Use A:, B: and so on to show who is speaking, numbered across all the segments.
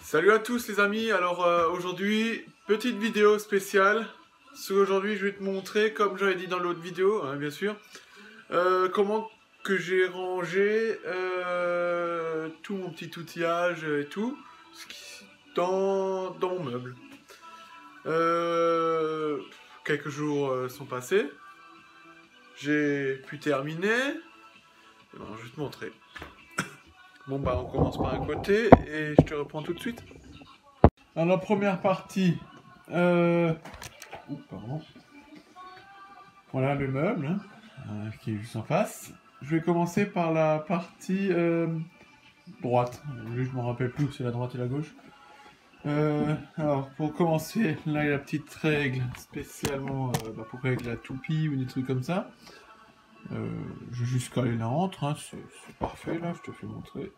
A: Salut à tous les amis, alors aujourd'hui, petite vidéo spéciale. Aujourd'hui je vais te montrer, comme j'avais dit dans l'autre vidéo, hein, bien sûr, comment que j'ai rangé tout mon petit outillage et tout dans mon meuble. Quelques jours sont passés, j'ai pu terminer, bon, je vais te montrer. Bon bah on commence par un côté et je te reprends tout de suite. Alors la première partie, pardon. Voilà le meuble hein, qui est juste en face. Je vais commencer par la partie droite. Je ne me rappelle plus où c'est la droite et la gauche. Alors pour commencer, là il y a la petite règle spécialement pour régler la toupie ou des trucs comme ça. Je vais juste caler la rentre, hein, c'est parfait là, je te fais montrer.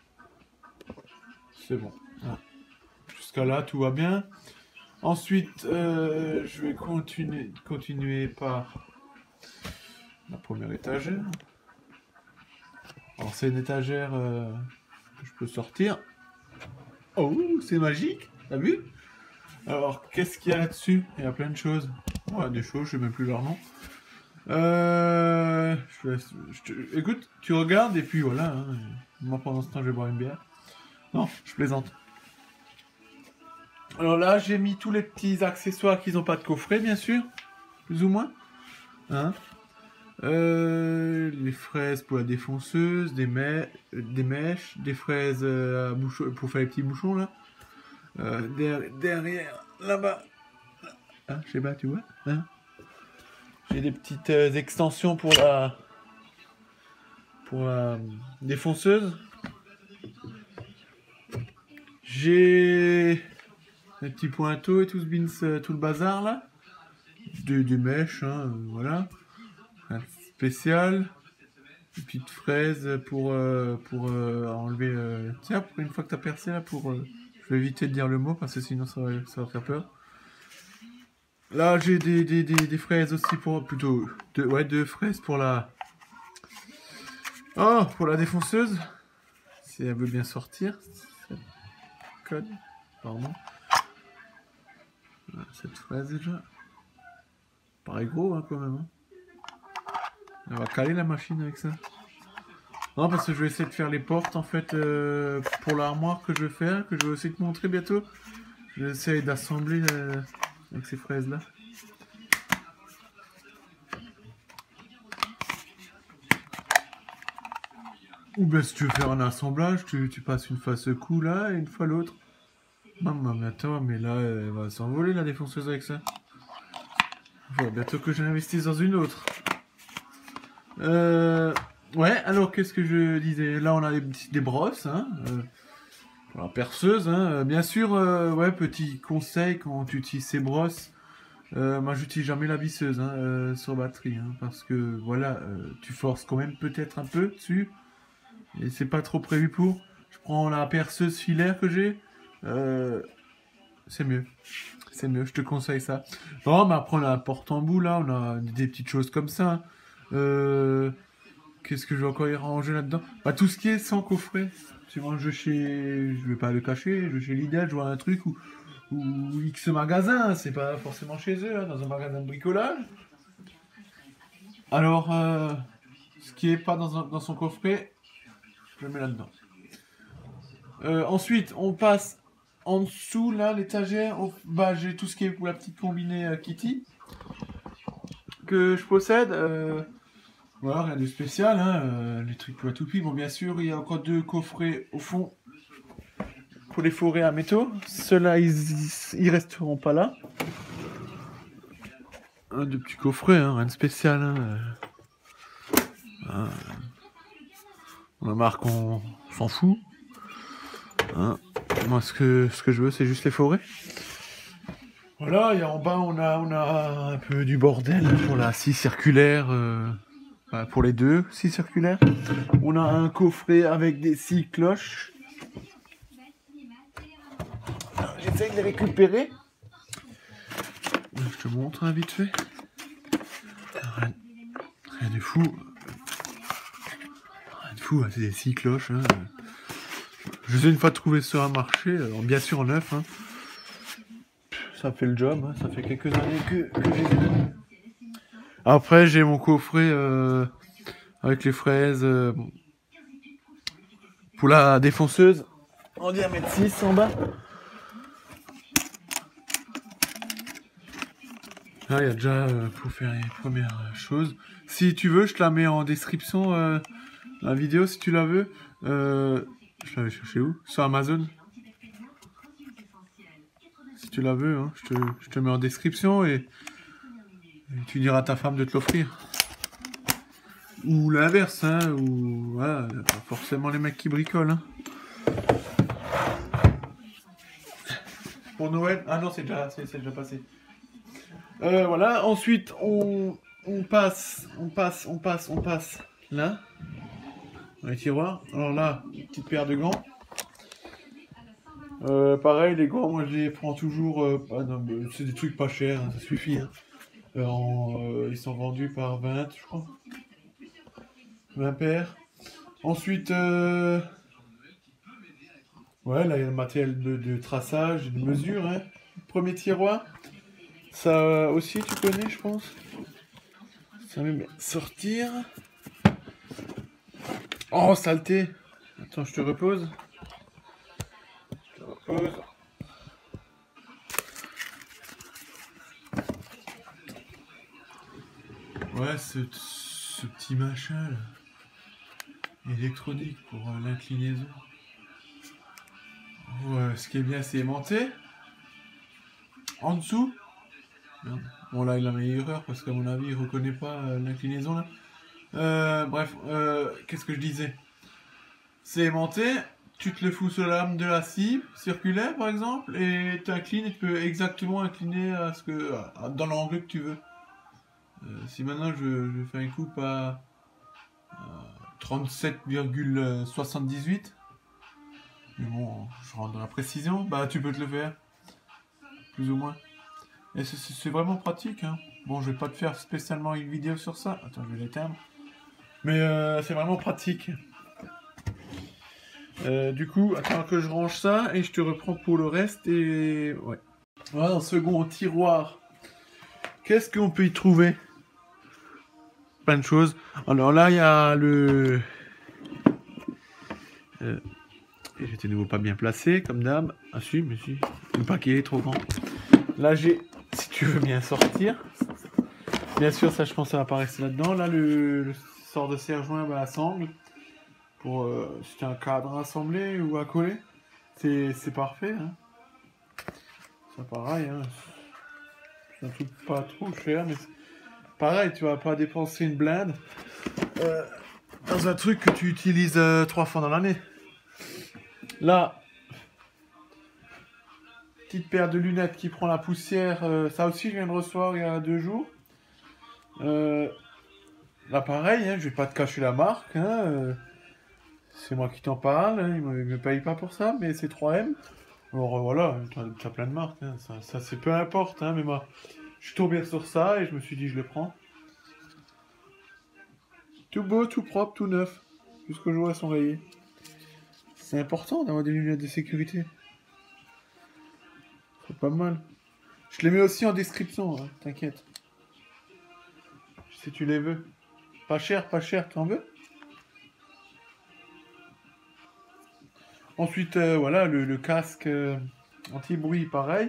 A: C'est bon. Hein. Jusqu'à là tout va bien. Ensuite, je vais continuer par la première étagère. Alors c'est une étagère que je peux sortir. Oh, c'est magique, t'as vu? Alors, qu'est-ce qu'il y a là-dessus? Il y a plein de choses. Ouais, des choses, je sais même plus leur nom. Écoute, tu regardes et puis voilà. Hein. Moi, pendant ce temps, je vais boire une bière. Non, je plaisante. Alors là, j'ai mis tous les petits accessoires qui n'ont pas de coffret, bien sûr. Plus ou moins. Hein? Les fraises pour la défonceuse, des mèches, des fraises à pour faire les petits bouchons là. Derrière, là-bas. Ah, je sais pas, tu vois hein. J'ai des petites extensions pour la défonceuse. J'ai des petits pointeaux et tout ce bins, tout le bazar là. Des mèches, hein, voilà. Un spécial. Une petite fraise pour enlever... Tiens, pour une fois que tu as percé là, je vais éviter de dire le mot parce que sinon ça va faire peur. Là, j'ai des fraises aussi pour... Plutôt... deux fraises pour la... Oh, pour la défonceuse. Si elle veut bien sortir. Code. Pardon. Voilà, cette fraise déjà. Pareil gros hein, quand même. Hein. Elle va caler la machine avec ça. Non, parce que je vais essayer de faire les portes en fait pour l'armoire que je vais faire, que je vais aussi te montrer bientôt. Je vais essayer d'assembler avec ces fraises là. Ou bien si tu veux faire un assemblage, tu passes une fois ce coup là et une fois l'autre. Maman, mais attends, mais là elle va s'envoler la défonceuse avec ça. Il va bientôt que j'investisse dans une autre. Ouais, alors qu'est-ce que je disais? Là on a des brosses, hein. La perceuse, hein. Bien sûr, ouais, petit conseil quand tu utilises ces brosses. Moi j'utilise jamais la visseuse hein, sur batterie, hein, parce que voilà, tu forces quand même peut-être un peu dessus. Et c'est pas trop prévu pour. Je prends la perceuse filaire que j'ai. C'est mieux. C'est mieux, je te conseille ça. Bon, mais après on a un porte-embout là, on a des petites choses comme ça. Qu'est-ce que je vais encore y ranger là-dedans? Bah tout ce qui est sans coffret. Souvent je vais pas le cacher, je vais chez Lidl, je vois un truc ou X magasin, c'est pas forcément chez eux, hein, dans un magasin de bricolage. Alors, ce qui est pas dans son coffret, je le mets là-dedans. Ensuite, on passe en dessous, là, l'étagère. Bah, j'ai tout ce qui est pour la petite combinée Kitty que je possède. Voilà, rien de spécial, hein, les trucs pour la toupie. Bon, bien sûr, il y a encore deux coffrets au fond pour les forêts à métaux. Ceux-là, ils resteront pas là. Deux petits coffrets, hein, rien de spécial. Hein. On a marre qu'on s'en fout. Hein. Moi, ce que je veux, c'est juste les forêts. Voilà, et en bas, on a un peu du bordel pour la scie circulaire. Pour les deux scies circulaires. On a un coffret avec des scies cloches. J'essaye de les récupérer. Je te montre vite fait. Rien de fou. Rien de fou, c'est des scies cloches. Hein. Je les ai une fois trouvés sur un marché, bien sûr neuf. Hein. Ça fait le job, hein. Ça fait quelques années que je les ai. Après, j'ai mon coffret avec les fraises pour la défonceuse en diamètre 6 en bas. Là, il y a déjà pour faire les premières choses. Si tu veux, je te la mets en description, la vidéo, si tu la veux. Je l'avais cherché où? Sur Amazon. Si tu la veux, hein, je te mets en description et tu diras à ta femme de te l'offrir. Ou l'inverse, hein, ou voilà, pas forcément les mecs qui bricolent. Hein. Pour Noël, ah non, c'est déjà passé. Voilà, ensuite on passe là, dans les tiroirs. Alors là, une petite paire de gants. Pareil, les gants, moi je les prends toujours, c'est des trucs pas chers, hein, ça suffit. Hein. Ils sont vendus par 20, je crois. 20 paires. Ensuite, ouais, là il y a le matériel de traçage et de mesure. Hein. Premier tiroir. Ça aussi, tu connais, je pense. Ça va même sortir. Oh, saleté. Attends, je te repose. Ouais, ce petit machin là. Électronique pour l'inclinaison. Ouais, ce qui est bien, c'est aimanté. En dessous. Merde. Bon, là, il a mis erreur parce qu'à mon avis, il reconnaît pas l'inclinaison là. Bref, qu'est-ce que je disais? C'est aimanté. Tu te le fous sur la lame de la scie circulaire par exemple et tu inclines et tu peux exactement incliner à ce que dans l'angle que tu veux. Si maintenant je fais une coupe à 37,78, mais bon, je rentre dans la précision, bah tu peux te le faire, plus ou moins. Et c'est vraiment pratique. Hein. Bon, je vais pas te faire spécialement une vidéo sur ça. Attends, je vais l'éteindre. Mais c'est vraiment pratique. Du coup, attends que je range ça et je te reprends pour le reste. Et ouais. Voilà, dans le second tiroir. Qu'est-ce qu'on peut y trouver? Plein de choses. Alors là, il y a le... J'étais de nouveau pas bien placé, comme d'hab. Ah si, mais si. Le paquet est trop grand. Là, j'ai... Si tu veux bien sortir. Bien sûr, ça, je pense, ça va pas rester là-dedans. Là, le sort de serre-joint à sangle. Pour si tu as un cadre à assembler ou à coller. C'est parfait. Hein. Ça, pareil. Hein. C'est un truc pas trop cher, mais... Pareil, tu vas pas dépenser une blinde dans un truc que tu utilises 3 fois dans l'année. Là, petite paire de lunettes qui prend la poussière. Ça aussi, je viens de recevoir il y a 2 jours. Là, pareil, hein, je vais pas te cacher la marque. Hein, c'est moi qui t'en parle. Hein, ils me payent pas pour ça, mais c'est 3M. Alors voilà, tu as plein de marques. Hein, ça c'est peu importe. Hein, mais moi, je suis tombé sur ça et je me suis dit, je le prends. Tout beau, tout propre, tout neuf. Jusqu'au jour où elles sont rayées. C'est important d'avoir des lunettes de sécurité. C'est pas mal. Je les mets aussi en description, hein, t'inquiète. Si tu les veux. Pas cher, t'en veux? Ensuite, voilà, le casque anti-bruit, pareil.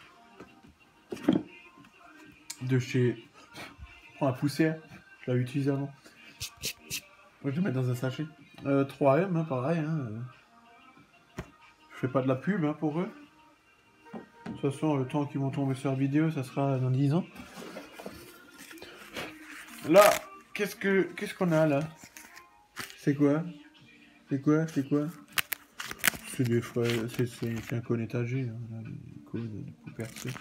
A: De chez... Prends la poussière. Je l'avais utilisé avant. Moi, je vais le mettre dans un sachet. 3M, hein, pareil. Hein. Je fais pas de la pub hein, pour eux. De toute façon, le temps qu'ils vont tomber sur la vidéo, ça sera dans 10 ans. Là, qu'est-ce qu'on a là? C'est quoi? C'est quoi? C'est des frais, c'est un cône étagé, hein, là, des cônes de coups percés.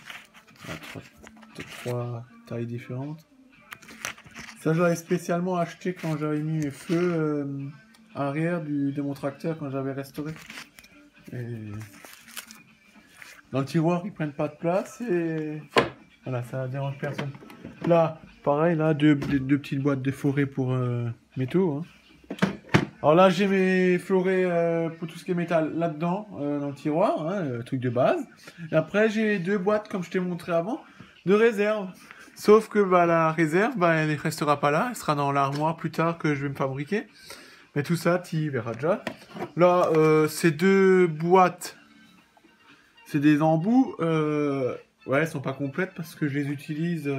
A: Trois tailles différentes. Ça, je l'avais spécialement acheté quand j'avais mis mes feux arrière de mon tracteur quand j'avais restauré. Et dans le tiroir, ils prennent pas de place et voilà, ça dérange personne. Là, pareil, là, deux petites boîtes de forêt pour métaux. Hein. Alors là, j'ai mes florets pour tout ce qui est métal là-dedans, dans le tiroir, hein, truc de base. Et après, j'ai 2 boîtes, comme je t'ai montré avant, de réserve. Sauf que bah, la réserve, bah, elle ne restera pas là, elle sera dans l'armoire plus tard que je vais me fabriquer. Mais tout ça, tu verras déjà. Là, ces 2 boîtes, c'est des embouts. Ouais, elles sont pas complètes parce que je les utilise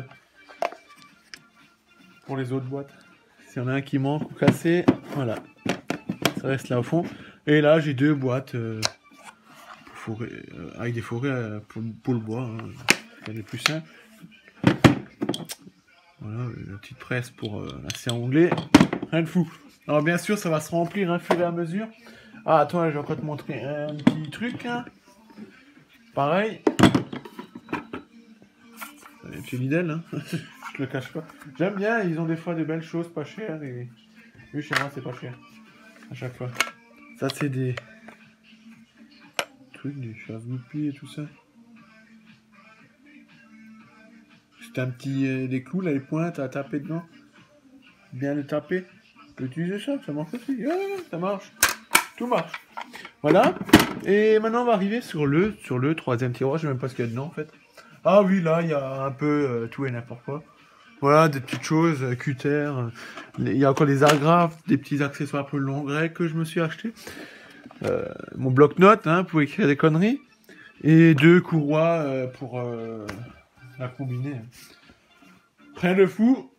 A: pour les autres boîtes. S'il y en a un qui manque ou cassé, voilà. Ça reste là au fond. Et là, j'ai 2 boîtes avec des forêts pour le bois. Hein. C'est les plus simples. Voilà, la petite presse pour la serre onglée. Rien de fou. Alors bien sûr, ça va se remplir au fur et à mesure. Ah, attends, je vais encore te montrer un petit truc. Hein. Pareil. C'est Lidl, hein. Je le cache pas. J'aime bien, ils ont des fois des belles choses pas chères. Et oui, chez moi, c'est pas cher. À chaque fois. Ça, c'est des trucs, des chasse-goupies et tout ça. C'est un petit... des clous, là, les pointes à taper dedans. Bien le taper. Tu peux utiliser ça, ça marche aussi. Ah, ça marche. Tout marche. Voilà. Et maintenant, on va arriver sur le 3e tiroir. Je sais même pas ce qu'il y a dedans, en fait. Ah oui, là, il y a un peu tout et n'importe quoi. Voilà, des petites choses, cutter. Il y a encore des agrafes, des petits accessoires pour le long grec que je me suis acheté. Mon bloc-notes, hein, pour écrire des conneries. Et 2 courroies pour la combiner. Rien de fou.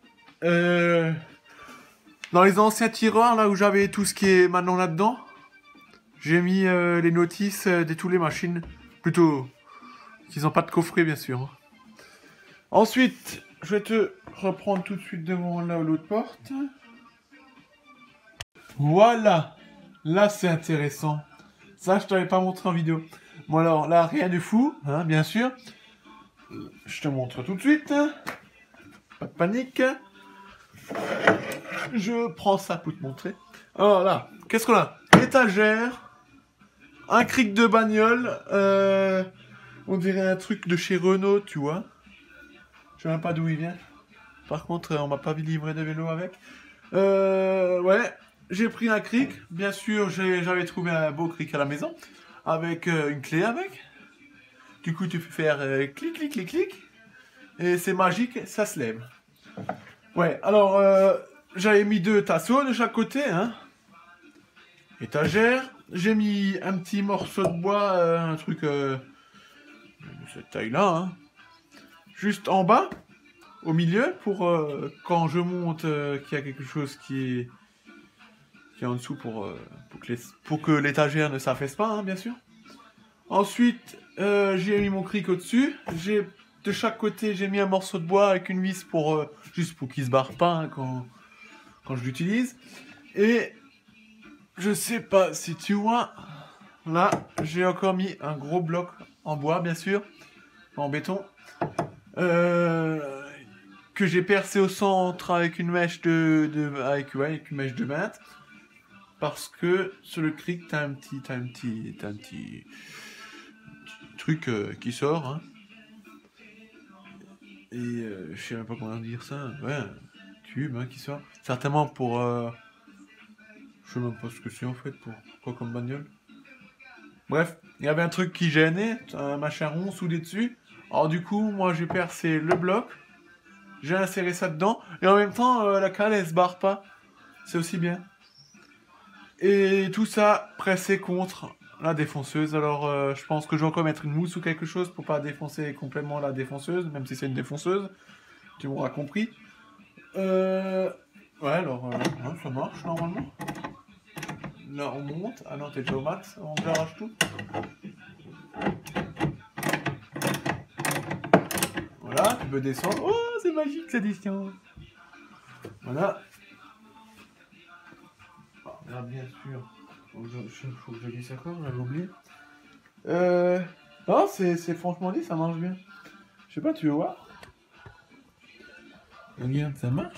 A: Dans les anciens tiroirs, là où j'avais tout ce qui est maintenant là-dedans, j'ai mis les notices de toutes les machines. Plutôt, qu'ils n'ont pas de coffret, bien sûr. Ensuite, je vais te reprendre tout de suite devant là où l'autre porte. Voilà. Là, c'est intéressant. Ça, je t'avais pas montré en vidéo. Bon, alors, là, rien de fou, hein, bien sûr. Je te montre tout de suite. Pas de panique. Je prends ça pour te montrer. Alors là, qu'est-ce qu'on a? Étagère. Un cric de bagnole. On dirait un truc de chez Renault, tu vois. Je sais même pas d'où il vient. Par contre, on m'a pas livré de vélo avec. Ouais, j'ai pris un cric. Bien sûr, j'avais trouvé un beau cric à la maison. Avec une clé avec. Du coup, tu peux faire clic, clic, clic, clic. Et c'est magique, ça se lève. Ouais, alors, j'avais mis 2 tasseaux de chaque côté. Hein. Étagère. J'ai mis un petit morceau de bois, un truc de cette taille-là. Hein. Juste en bas. Au milieu, pour quand je monte, qu'il y a quelque chose qui est en dessous pour que l'étagère ne s'affaisse pas, hein, bien sûr. Ensuite, j'ai mis mon cric au-dessus. De chaque côté, j'ai mis un morceau de bois avec une vis pour juste pour qu'il se barre pas hein, quand je l'utilise. Et je sais pas si tu vois, là, j'ai encore mis un gros bloc en bois, bien sûr, en béton. Que j'ai percé au centre avec une mèche avec une mèche de 20 parce que sur le cric t'as un petit truc qui sort hein. Et je sais même pas comment dire ça, ouais, un tube hein, qui sort certainement pour je sais même pas ce que c'est en fait, pour quoi comme bagnole. Bref, il y avait un truc qui gênait, un machin rond soudé dessus. Alors du coup moi j'ai percé le bloc. J'ai inséré ça dedans. Et en même temps, la cale, elle se barre pas. C'est aussi bien. Et tout ça pressé contre la défonceuse. Alors, je pense que je vais encore mettre une mousse ou quelque chose pour pas défoncer complètement la défonceuse, même si c'est une défonceuse. Tu m'auras compris. Ouais, alors, hein, ça marche normalement. Là, on monte. Ah non, t'es déjà au max. On arrache tout. Voilà, tu peux descendre. Oh, c'est magique cette distance. Voilà. Là, bien sûr. Faut que je dise ça quoi, j'avais oublié. Non, c'est franchement dit, ça marche bien. Je sais pas, tu veux voir? Regarde, ça marche.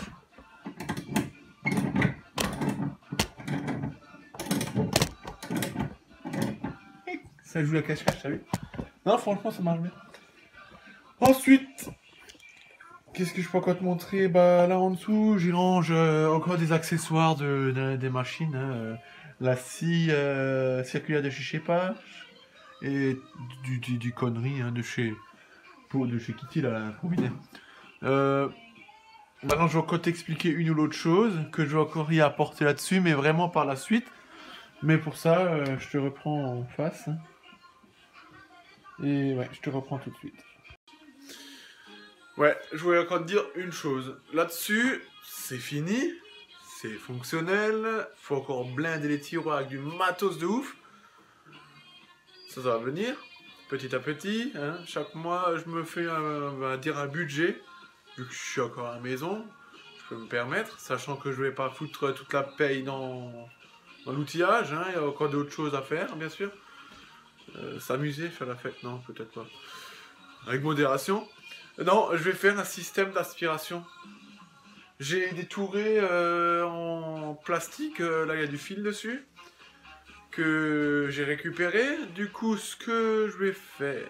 A: Ça joue la cache-cache, t'as vu? Non, franchement, ça marche bien. Ensuite, Qu'est-ce que je peux encore te montrer? Bah là en dessous, j'y range encore des accessoires des machines. Hein, la scie circulaire de chez Shepa et du connerie hein, de chez Kitty, là, la Providé. Maintenant, je vais encore t'expliquer une ou l'autre chose que je vais encore y apporter là-dessus, mais vraiment par la suite. Mais pour ça, je te reprends en face. Hein. Et ouais, je te reprends tout de suite. Ouais, je voulais encore te dire une chose. Là-dessus, c'est fini. C'est fonctionnel. Faut encore blinder les tiroirs avec du matos de ouf. Ça va venir. Petit à petit. Hein. Chaque mois, je me fais un budget. Vu que je suis encore à la maison. Je peux me permettre. Sachant que je vais pas foutre toute la paye dans l'outillage. Hein. Il y a encore d'autres choses à faire, bien sûr. S'amuser, faire la fête, non, peut-être pas. Avec modération. Non, je vais faire un système d'aspiration. J'ai des tourets en plastique, là il y a du fil dessus, que j'ai récupéré. Du coup, ce que je vais faire,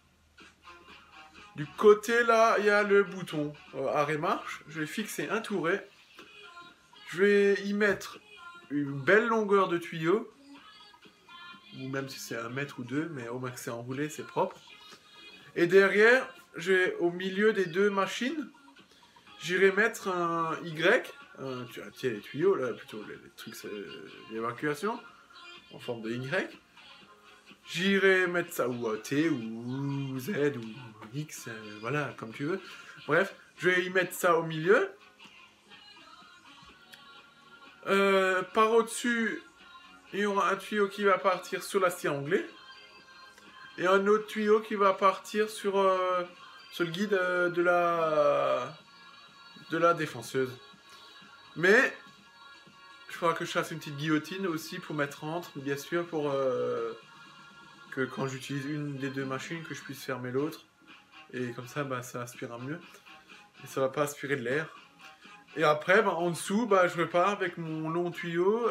A: du côté là, il y a le bouton arrêt marche. Je vais fixer un touret. Je vais y mettre une belle longueur de tuyau, ou même si c'est 1 mètre ou 2, mais au max c'est enroulé, c'est propre. Et derrière, au milieu des deux machines, j'irai mettre un Y, tiens, les tuyaux là, plutôt les trucs d'évacuation, en forme de Y. J'irai mettre ça ou T ou Z ou X, voilà, comme tu veux. Bref, je vais y mettre ça au milieu. Par au-dessus, il y aura un tuyau qui va partir sur l'acier anglais. Et un autre tuyau qui va partir sur le guide de la défenseuse. Mais il faudra que je fasse une petite guillotine aussi pour mettre entre, bien sûr, pour que quand j'utilise une des deux machines, que je puisse fermer l'autre. Et comme ça, bah, ça aspirera mieux. Et ça va pas aspirer de l'air. Et après, bah, en dessous, bah, je repars avec mon long tuyau.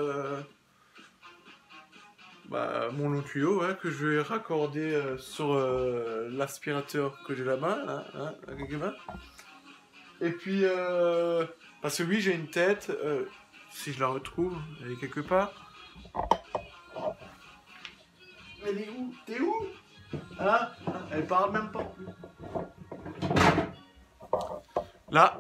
A: Mon long tuyau ouais, que je vais raccorder sur l'aspirateur que j'ai là-bas, là, quelque part. Et puis, parce que oui, j'ai une tête, si je la retrouve, elle est quelque part. Elle est où? T'es où? Hein? Elle parle même pas. Là.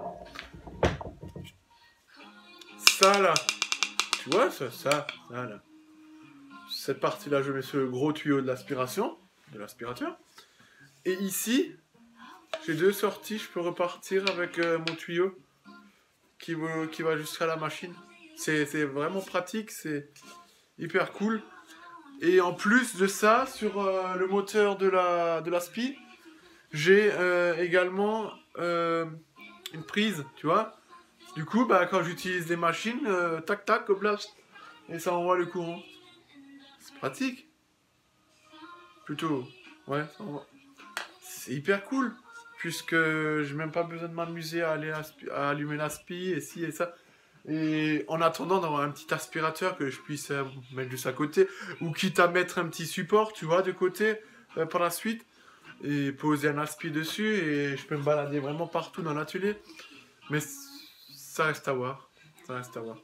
A: Ça, là. Tu vois, ça, là. Cette partie-là, je mets sur le gros tuyau de l'aspiration, de l'aspirateur. Et ici, j'ai deux sorties, je peux repartir avec mon tuyau qui va jusqu'à la machine. C'est vraiment pratique, c'est hyper cool. Et en plus de ça, sur le moteur de la spi, j'ai également une prise, tu vois. Du coup, bah, quand j'utilise des machines, tac tac, blast, et ça envoie le courant. C'est pratique. Plutôt, ouais, ça envoie. C'est hyper cool, puisque j'ai même pas besoin de m'amuser à aller à allumer l'aspi et ci et ça. Et en attendant d'avoir un petit aspirateur que je puisse mettre juste à côté, ou quitte à mettre un petit support, tu vois, de côté par la suite, et poser un aspi dessus, et je peux me balader vraiment partout dans l'atelier. Mais ça reste à voir. Ça reste à voir.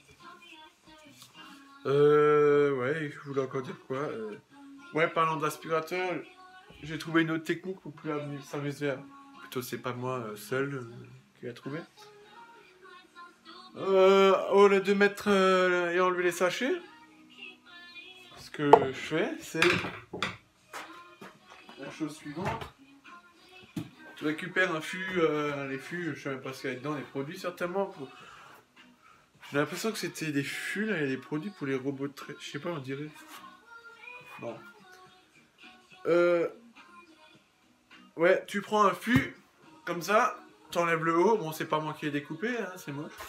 A: Ouais, je voulais encore dire quoi ouais, parlant d'aspirateur, j'ai trouvé une autre technique pour plus s'amuser à... Plutôt, c'est pas moi seul qui l'a trouvé. Au lieu de mettre et enlever les sachets, ce que je fais, c'est la chose suivante. Tu récupères un fût, les fûts, je sais même pas ce qu'il y a dedans, des produits certainement. J'ai l'impression que c'était des fûts, là, il y a des produits pour les robots de trait. Je sais pas, on dirait. Bon. Ouais, tu prends un fût, comme ça, t'enlèves le haut. Bon, c'est pas moi qui l'ai découpé, hein, c'est moche.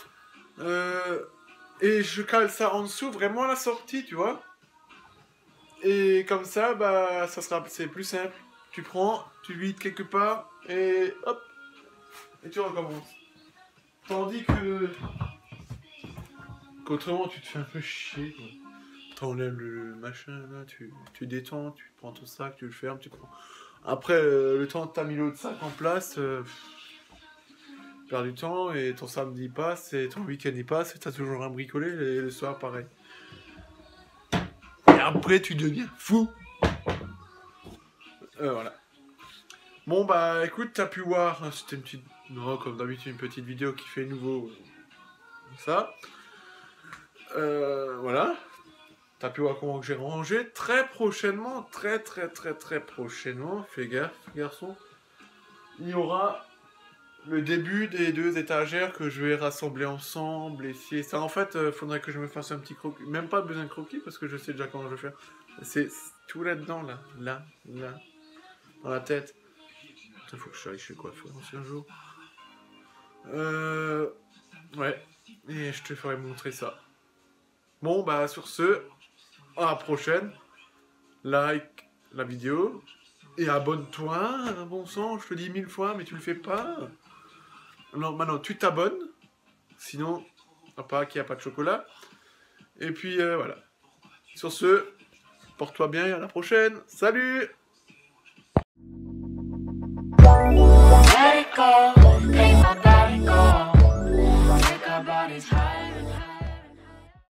A: Et je cale ça en dessous, vraiment à la sortie, tu vois. Et comme ça, bah, c'est plus simple. Tu prends, tu vides quelque part, et hop, et tu recommences. Tandis qu'autrement, tu te fais un peu chier, quoi. T'enlèves le machin, là, tu détends, tu prends ton sac, tu le fermes, tu prends... Après, le temps que t'as mis l'autre sac en place, perds du temps et ton samedi passe et ton week-end y passe et t'as toujours un bricolé et le soir pareil. Et après tu deviens fou. Voilà. Bon bah écoute, t'as pu voir, hein, c'était une petite, non, comme d'habitude, une petite vidéo qui fait nouveau ça. Voilà. T'as pu voir comment j'ai rangé. Très prochainement, très prochainement, fais gaffe garçon, il y aura le début des 2 étagères que je vais rassembler ensemble, et si ça, en fait, faudrait que je me fasse un petit croquis, même pas besoin de croquis, parce que je sais déjà comment je vais faire. C'est tout là-dedans, là, dans la tête. Putain, faut que je aille chez le coiffeur aussi un jour. Ouais, et je te ferai montrer ça. Bon, bah, sur ce, à la prochaine. Like la vidéo, et abonne-toi, bon sang, je te dis 1000 fois, mais tu le fais pas. Non, maintenant, tu t'abonnes, sinon, pas qu'il n'y a pas de chocolat. Et puis, voilà. Sur ce, porte-toi bien et à la prochaine. Salut!